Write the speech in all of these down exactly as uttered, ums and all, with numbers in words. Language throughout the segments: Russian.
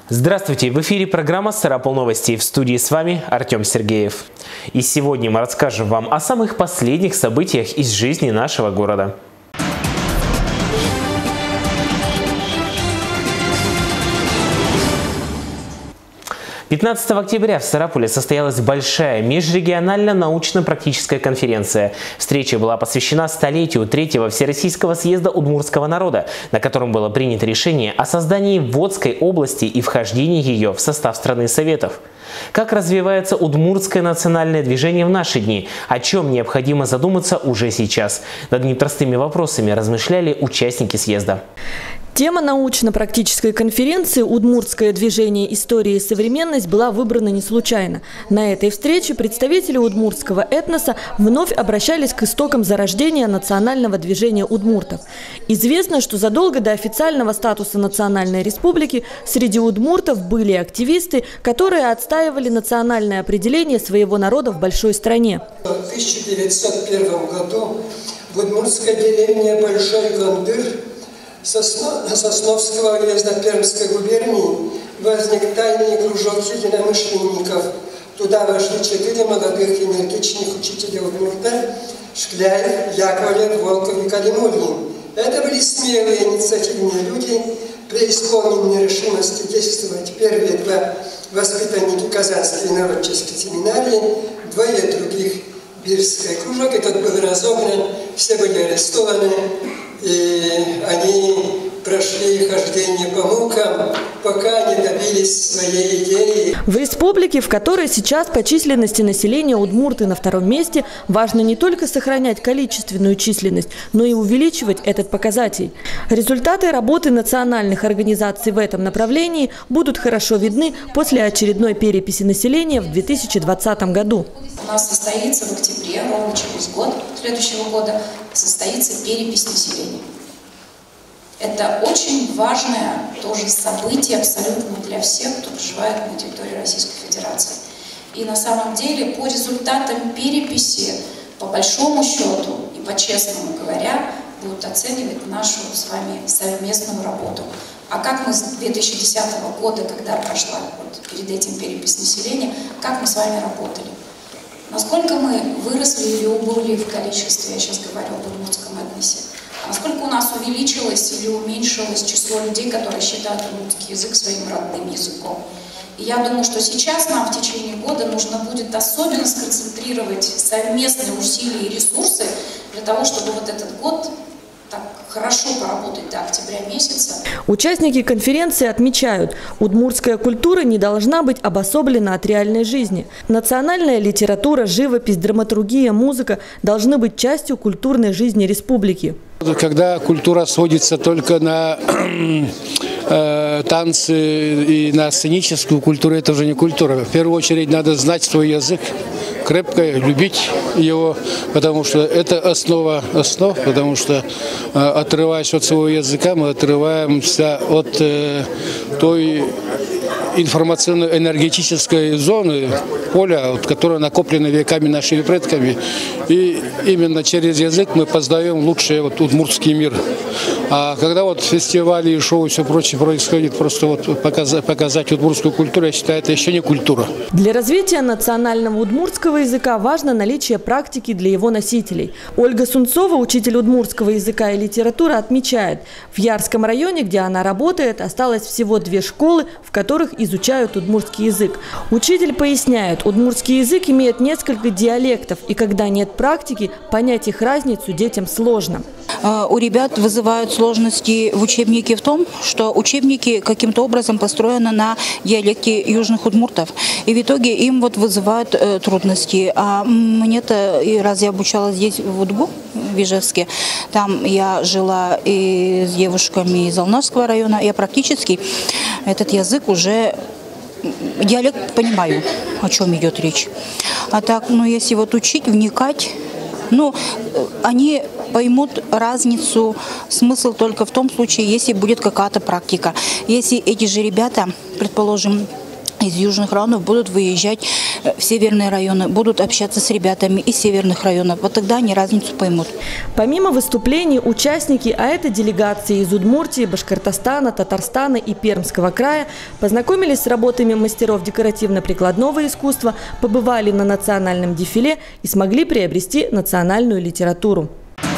Здравствуйте! В эфире программа «Сарапул новости». В студии с вами Артем Сергеев. И сегодня мы расскажем вам о самых последних событиях из жизни нашего города. пятнадцатого октября в Сарапуле состоялась большая межрегиональная научно-практическая конференция. Встреча была посвящена столетию третьего Всероссийского съезда удмуртского народа, на котором было принято решение о создании Водской области и вхождении ее в состав страны Советов. Как развивается удмуртское национальное движение в наши дни? О чем необходимо задуматься уже сейчас? Над непростыми вопросами размышляли участники съезда. Тема научно-практической конференции «Удмуртское движение. История и современность» была выбрана не случайно. На этой встрече представители удмуртского этноса вновь обращались к истокам зарождения национального движения удмуртов. Известно, что задолго до официального статуса национальной республики среди удмуртов были активисты, которые отстаивали национальное определение своего народа в большой стране. В тысяча девятьсот первом году в удмуртской деревне Большой Гондыр Сосновского уезда Пермской губернии возник тайный кружок единомышленников. Туда вошли четыре молодых энергичных учителя удмурта: Шкляев, Яковлев, Волков и Калимулин. Это были смелые, инициативные люди, преисполненные решимости действовать. Первые два воспитанники Казанской народческой семинарии, двое других Бирской. Кружок этот был разогнан, все были арестованы. И они прошли хождение по мукам, пока не добились своей идеи. В республике, в которой сейчас по численности населения удмурты на втором месте, важно не только сохранять количественную численность, но и увеличивать этот показатель. Результаты работы национальных организаций в этом направлении будут хорошо видны после очередной переписи населения в две тысячи двадцатом году. У нас состоится в октябре, ровно через год следующего года, состоится перепись населения. Это очень важное тоже событие абсолютно для всех, кто проживает на территории Российской Федерации. И на самом деле по результатам переписи, по большому счету и по-честному говоря, будут оценивать нашу с вами совместную работу. А как мы с две тысячи десятого года, когда прошла вот перед этим перепись населения, как мы с вами работали? Насколько мы выросли или убыли в количестве, я сейчас говорю об удмуртском этносе, насколько у нас увеличилось или уменьшилось число людей, которые считают удмуртский язык своим родным языком. И я думаю, что сейчас нам в течение года нужно будет особенно сконцентрировать совместные усилия и ресурсы для того, чтобы вот этот год так хорошо поработать до октября месяца. Участники конференции отмечают, удмуртская культура не должна быть обособлена от реальной жизни. Национальная литература, живопись, драматургия, музыка должны быть частью культурной жизни республики. Когда культура сводится только на э, танцы и на сценическую культуру, это уже не культура. В первую очередь надо знать свой язык, крепко любить его, потому что это основа основ, потому что э, отрываясь от своего языка, мы отрываемся от э, той информационно-энергетической зоны, поля, вот, которая накоплена веками нашими предками. И именно через язык мы познаем лучший вот, удмуртский мир. А когда вот фестивали и шоу и все прочее происходит, просто вот показать, показать удмуртскую культуру, я считаю, это еще не культура. Для развития национального удмуртского языка важно наличие практики для его носителей. Ольга Сунцова, учитель удмуртского языка и литературы, отмечает, в Ярском районе, где она работает, осталось всего две школы, в которых изучают удмуртский язык. Учитель поясняет, удмуртский язык имеет несколько диалектов, и когда нет практики, понять их разницу детям сложно. У ребят вызывают сложности в учебнике в том, что учебники каким-то образом построены на диалекте южных удмуртов. И в итоге им вот вызывают э, трудности. А мне-то, и раз я обучалась здесь, в УДГУ, в Ижевске, там я жила и с девушками из Алнашского района, я практически этот язык уже... Диалект понимаю, о чем идет речь. А так, ну, если вот учить, вникать, ну, они поймут разницу, смысл только в том случае, если будет какая-то практика. Если эти же ребята, предположим, из южных районов будут выезжать в северные районы, будут общаться с ребятами из северных районов. Вот тогда они разницу поймут. Помимо выступлений, участники, а это делегации из Удмуртии, Башкортостана, Татарстана и Пермского края, познакомились с работами мастеров декоративно-прикладного искусства, побывали на национальном дефиле и смогли приобрести национальную литературу.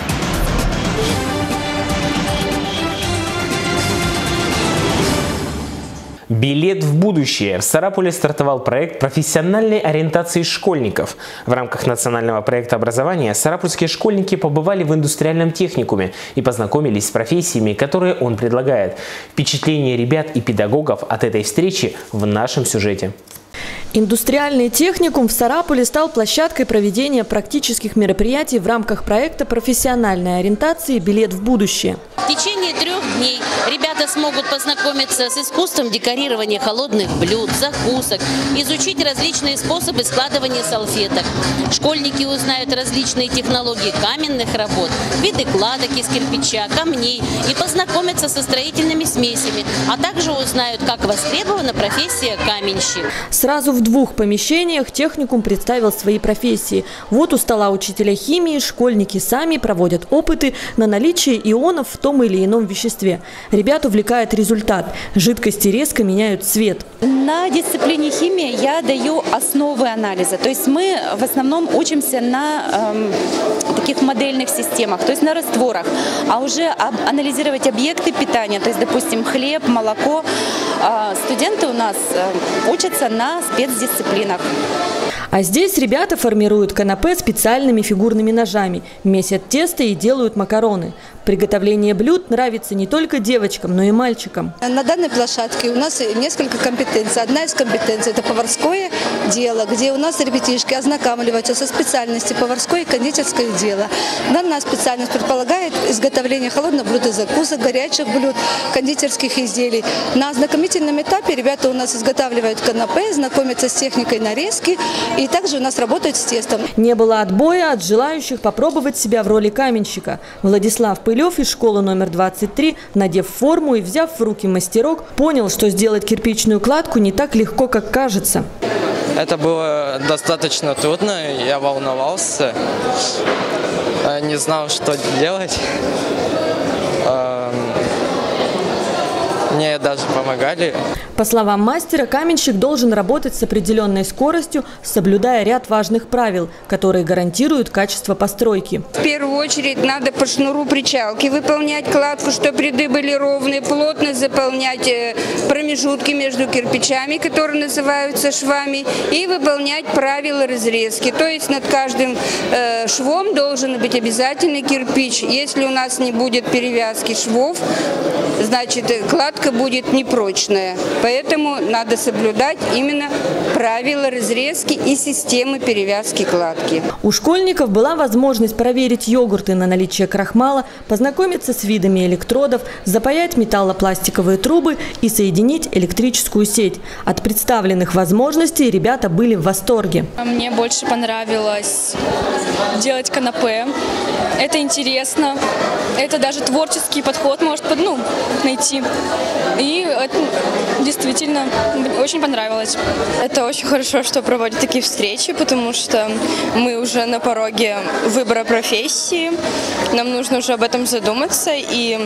Билет в будущее. В Сарапуле стартовал проект профессиональной ориентации школьников. В рамках национального проекта образования сарапульские школьники побывали в индустриальном техникуме и познакомились с профессиями, которые он предлагает. Впечатление ребят и педагогов от этой встречи в нашем сюжете. Индустриальный техникум в Сарапуле стал площадкой проведения практических мероприятий в рамках проекта профессиональной ориентации «Билет в будущее». В течение трех дней ребята смогут познакомиться с искусством декорирования холодных блюд, закусок, изучить различные способы складывания салфеток. Школьники узнают различные технологии каменных работ, виды кладок из кирпича, камней и познакомятся со строительными смесями, а также узнают, как востребована профессия каменщик. Сразу в двух помещениях техникум представил свои профессии. Вот у стола учителя химии школьники сами проводят опыты на наличие ионов в том или ином веществе. Ребят увлекает результат. Жидкости резко меняют цвет. На дисциплине химии я даю основы анализа. То есть мы в основном учимся на эм, таких модельных системах, то есть на растворах. А уже об, анализировать объекты питания, то есть, допустим, хлеб, молоко. Э, студенты у нас э, учатся на спецдисциплинах. А здесь ребята формируют канапе специальными фигурными ножами, месят тесто и делают макароны. Приготовление блюд нравится не только девочкам, но и мальчикам. На данной площадке у нас несколько компетенций. Одна из компетенций – это поварское дело, где у нас ребятишки ознакомливаются со специальностью поварское и кондитерское дело. Данная специальность предполагает изготовление холодных блюд и закусок, горячих блюд, кондитерских изделий. На ознакомительном этапе ребята у нас изготавливают канапе, знакомятся с техникой нарезки и также у нас работают с тестом. Не было отбоя от желающих попробовать себя в роли каменщика. Владислав Пылев из школы номер двадцать три, надев форму и взяв в руки мастерок, понял, что сделать кирпичную кладку не так легко, как кажется. Это было достаточно трудно, я волновался, не знал, что делать. Мне даже помогали. По словам мастера, каменщик должен работать с определенной скоростью, соблюдая ряд важных правил, которые гарантируют качество постройки. В первую очередь надо по шнуру причалки выполнять кладку, чтобы ряды были ровные, плотно заполнять промежутки между кирпичами, которые называются швами, и выполнять правила разрезки. То есть над каждым э, швом должен быть обязательный кирпич. Если у нас не будет перевязки швов, значит кладка будет непрочная. Поэтому надо соблюдать именно правила разрезки и системы перевязки кладки. У школьников была возможность проверить йогурты на наличие крахмала, познакомиться с видами электродов, запаять металлопластиковые трубы и соединить электрическую сеть. От представленных возможностей ребята были в восторге. Мне больше понравилось делать канапе. Это интересно. Это даже творческий подход может ну, найти. И это действительно очень понравилось. Это очень хорошо, что проводят такие встречи, потому что мы уже на пороге выбора профессии. Нам нужно уже об этом задуматься. И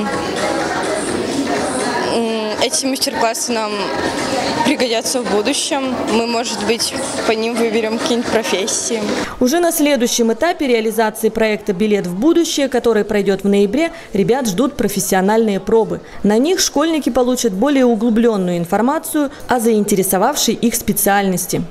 эти мастер-классы нам пригодятся в будущем. Мы, может быть, по ним выберем какие-нибудь профессии. Уже на следующем этапе реализации проекта «Билет в будущее», который пройдет в ноябре, ребят ждут профессиональные пробы. На них школьники получат более углубленную информацию о заинтересовавшей их специальности.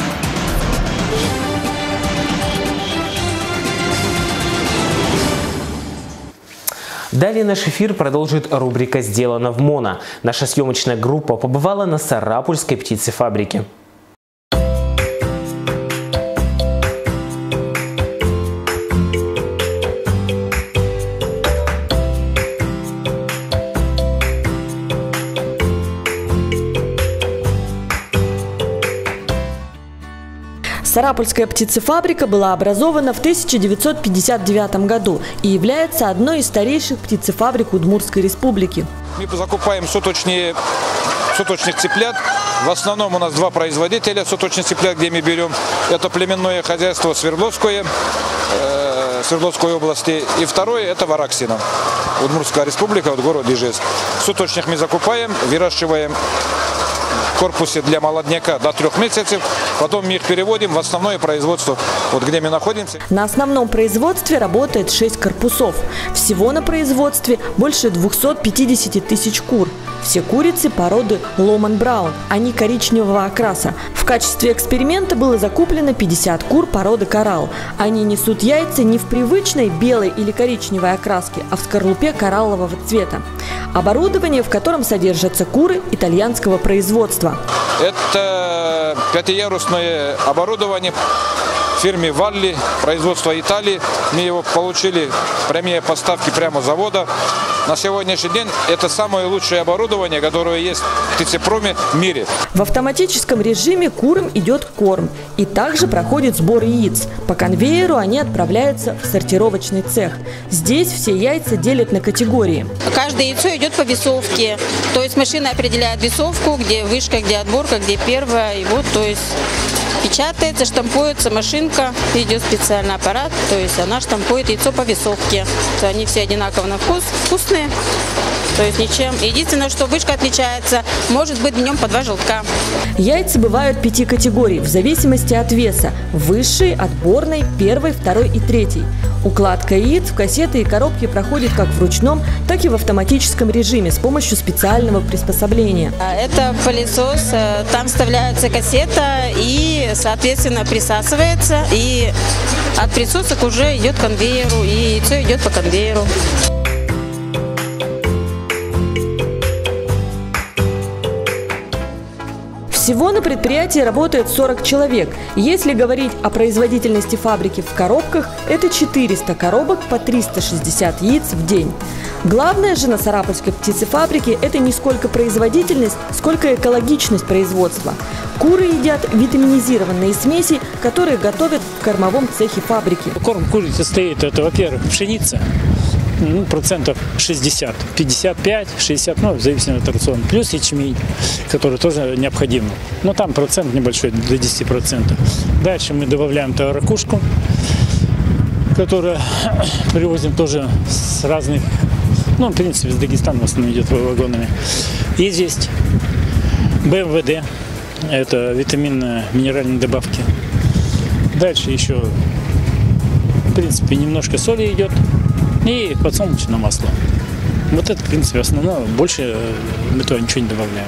Далее наш эфир продолжит рубрика «Сделано в МОНО». Наша съемочная группа побывала на Сарапульской птицефабрике. Сарапульская птицефабрика была образована в тысяча девятьсот пятьдесят девятом году и является одной из старейших птицефабрик Удмуртской республики. Мы закупаем суточные, суточных цыплят. В основном у нас два производителя суточных цыплят, где мы берем. Это племенное хозяйство Свердловское, э, Свердловской области. И второе это Вараксино, Удмуртская республика, вот город Ижевск. Суточных мы закупаем, выращиваем в корпусе для молодняка до трех месяцев. Потом мы их переводим в основное производство, вот где мы находимся. На основном производстве работает шесть корпусов. Всего на производстве больше двухсот пятидесяти тысяч кур. Все курицы породы Ломан Браун, они коричневого окраса. В качестве эксперимента было закуплено пятьдесят кур породы коралл. Они несут яйца не в привычной белой или коричневой окраске, а в скорлупе кораллового цвета. Оборудование, в котором содержатся куры итальянского производства. Это пятиярусное оборудование фирме Валли, производство Италии. Мы его получили прямые поставки прямо с завода. На сегодняшний день это самое лучшее оборудование, которое есть в птицепроме в мире. В автоматическом режиме курам идет корм. И также проходит сбор яиц. По конвейеру они отправляются в сортировочный цех. Здесь все яйца делят на категории. Каждое яйцо идет по весовке. То есть машина определяет весовку, где вышка, где отборка, где первая. И вот, то есть печатается, штампуется машинка, идет специальный аппарат, то есть она штампует яйцо по весовке. Они все одинаково на вкус, вкусные, то есть ничем. Единственное, что вышка отличается, может быть в нем по два желтка. Яйца бывают пяти категорий в зависимости от веса: высшей, отборной, первой, второй и третьей. Укладка яиц в кассеты и коробки проходит как в ручном, так и в автоматическом режиме с помощью специального приспособления. Это пылесос, там вставляется кассета и, соответственно, присасывается. И от присосок уже идет к конвейеру, и яйцо идет по конвейеру. Всего на предприятии работает сорок человек. Если говорить о производительности фабрики в коробках, это четыреста коробок по триста шестьдесят яиц в день. Главное же на Сарапульской птицефабрике – это не сколько производительность, сколько экологичность производства. Куры едят витаминизированные смеси, которые готовят в кормовом цехе фабрики. Корм курицы состоит, это, во-первых, пшеница. Ну, процентов шестьдесят, пятьдесят пять, шестьдесят, ну, в зависимости от рациона. Плюс ячмень, который тоже необходим. Но там процент небольшой, до десяти процентов. Дальше мы добавляем туда ракушку, которую привозим тоже с разных, ну, в принципе, с Дагестана в основном идет вагонами. И здесь бэ эм вэ дэ, это витаминно-минеральные добавки. Дальше еще, в принципе, немножко соли идет. И подсолнечное масло. Вот это, в принципе, основное. Больше мы туда ничего не добавляем.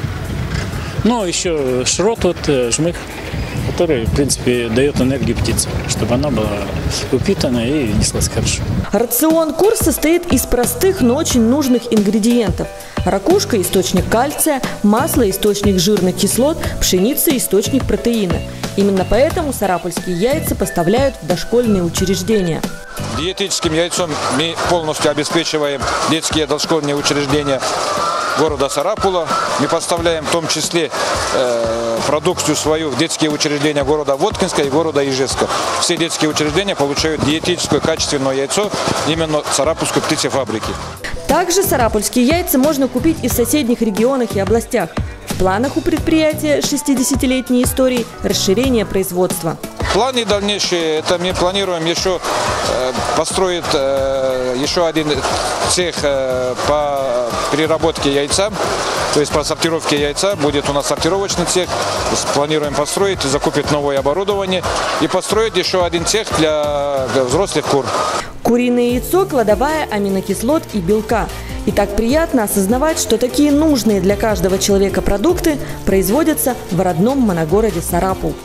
Но еще шрот, вот, жмых, который, в принципе, дает энергию птице, чтобы она была упитана и неслась хорошо. Рацион кур состоит из простых, но очень нужных ингредиентов. Ракушка – источник кальция, масло – источник жирных кислот, пшеница – источник протеина. Именно поэтому сарапульские яйца поставляют в дошкольные учреждения. Диетическим яйцом мы полностью обеспечиваем детские дошкольные учреждения города Сарапула. Мы поставляем в том числе э, продукцию свою в детские учреждения города Воткинска и города Ижевска. Все детские учреждения получают диетическое качественное яйцо именно Сарапульской птицефабрики. Также сарапульские яйца можно купить и в соседних регионах и областях. В планах у предприятия шестидесятилетней истории расширение производства. Планы дальнейшие, это мы планируем еще э, построить э, еще один цех э, по переработке яйца, то есть по сортировке яйца. Будет у нас сортировочный цех, планируем построить, закупить новое оборудование и построить еще один цех для, для взрослых кур. Куриное яйцо – кладовая аминокислот и белка. И так приятно осознавать, что такие нужные для каждого человека продукты производятся в родном моногороде Сарапул.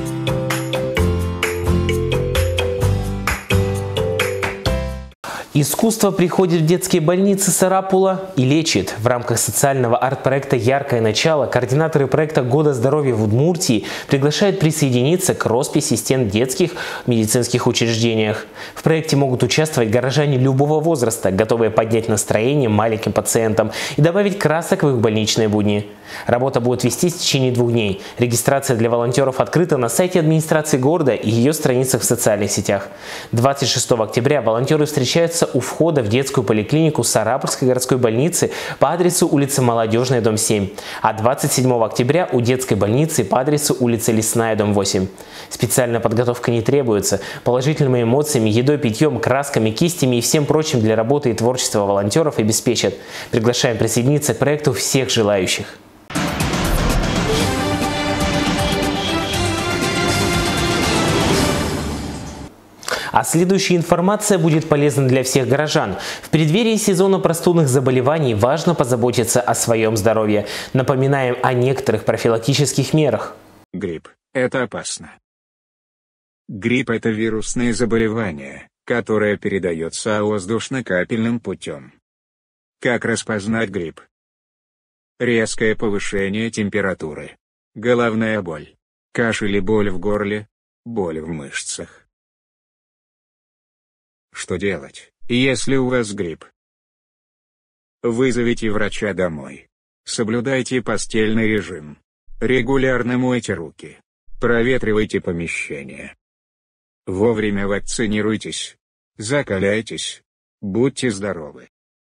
Из Искусство приходит в детские больницы Сарапула и лечит. В рамках социального арт-проекта «Яркое начало» координаторы проекта «Года здоровья в Удмуртии» приглашают присоединиться к росписи стен детских медицинских учреждениях. В проекте могут участвовать горожане любого возраста, готовые поднять настроение маленьким пациентам и добавить красок в их больничные будни. Работа будет вестись в течение двух дней. Регистрация для волонтеров открыта на сайте администрации города и ее страницах в социальных сетях. двадцать шестого октября волонтеры встречаются у входа в детскую поликлинику Сарапульской городской больницы по адресу улица Молодежная, дом семь, а двадцать седьмого октября у детской больницы по адресу улица Лесная, дом восемь. Специальная подготовка не требуется. Положительными эмоциями, едой, питьем, красками, кистями и всем прочим для работы и творчества волонтеров обеспечат. Приглашаем присоединиться к проекту всех желающих. А следующая информация будет полезна для всех горожан. В преддверии сезона простудных заболеваний важно позаботиться о своем здоровье. Напоминаем о некоторых профилактических мерах. Грипп – это опасно. Грипп – это вирусное заболевание, которое передается воздушно-капельным путем. Как распознать грипп? Резкое повышение температуры, головная боль, кашель и боль в горле, боль в мышцах. Что делать, если у вас грипп? Вызовите врача домой. Соблюдайте постельный режим. Регулярно мойте руки. Проветривайте помещение. Вовремя вакцинируйтесь. Закаляйтесь. Будьте здоровы.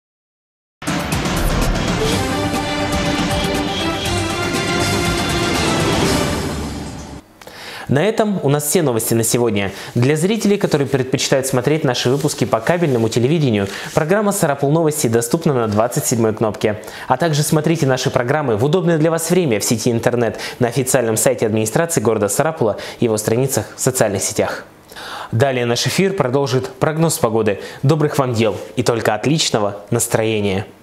На этом у нас все новости на сегодня. Для зрителей, которые предпочитают смотреть наши выпуски по кабельному телевидению, программа «Сарапул Новости» доступна на двадцать седьмой кнопке. А также смотрите наши программы в удобное для вас время в сети интернет на официальном сайте администрации города Сарапула и его страницах в социальных сетях. Далее наш эфир продолжит прогноз погоды. Добрых вам дел и только отличного настроения!